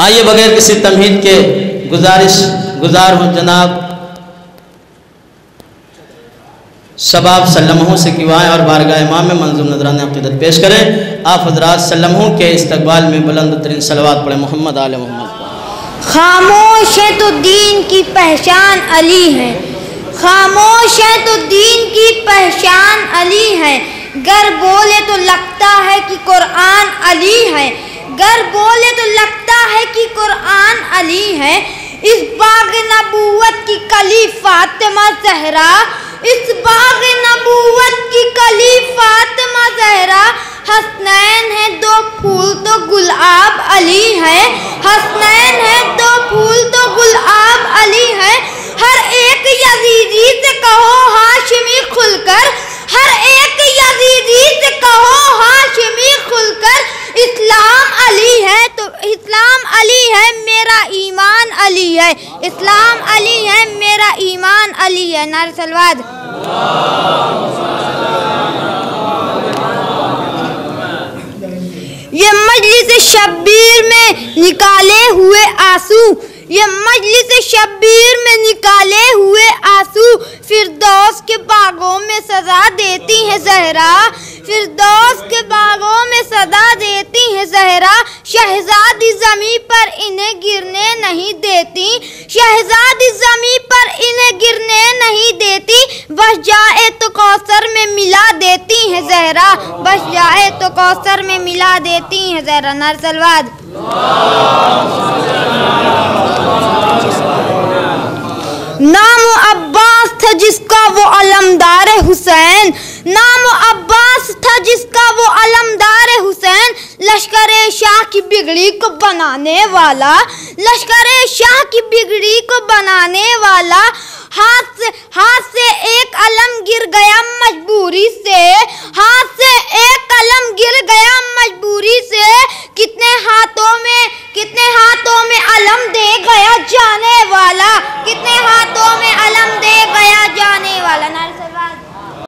आइए बगैर किसी तमहीद के गुजार हूँ जनाब शबाब सल्लमों से किवाएँ और बारगाह इमाम में मंजूम नजरान अक़ीदत पेश करें। आप हज़रात सल्लमों के इस्तक़बाल में बुलंद तरीन सलवात पढ़े मोहम्मद आले मोहम्मद। खामोश है तो दीन की पहचान अली है, खामोश है तो दीन की पहचान अली है। गर बोले तो लगता है कि कुरान अली है, गर बोले तो लगता है कि कुरान अली है। इस बाग नबूवत की कली फातिमा ज़हरा, इस बाग नबूवत की कली फातिमा ज़हरा। हसनैन है दो फूल तो गुलाब अली है, हसनैन है दो फूल तो गुलाब अली है। हर एक यजीदी से कहो हाशिमी खुलकर, हर एक यजीदी से कहो हाशिमी खुलकर। इस्लाम अली है तो इस्लाम अली है, मेरा ईमान अली है, इस्लाम अली है, मेरा ईमान अली है। नारे सलवात। ये मजलिस शब्बीर में निकाले हुए आंसू, ये मजलिस शब्बीर में निकाले हुए आंसू। फिरदौस के बागों में सजा देती है ज़हरा, फिरदौस के बागों में सजा देती है ज़हरा। शहज़ादी ज़मीं पर इन्हें गिरने नहीं देती, शहज़ादी ज़मीं पर इन्हें गिरने नहीं देती। बस जाए तो कौसर में मिला देती है ज़हरा, बस जाए तो कौसर में मिला देती है ज़हरा। नारे सलवात। नाम अब्बास था जिसका वो अलमदार हुसैन, नाम अब्बास था जिसका वो अलमदार हुसैन। लश्कर शाह की बिगड़ी को बनाने वाला, लश्कर शाह की बिगड़ी को बनाने वाला। हाथ से एक अलम गिर गया मजबूरी से, हाथ से एक कलम गिर गया मजबूरी से। कितने हाथों में अलम दे गया जाने वाला, कितने हाथों में अलम दे गया जाने वाला।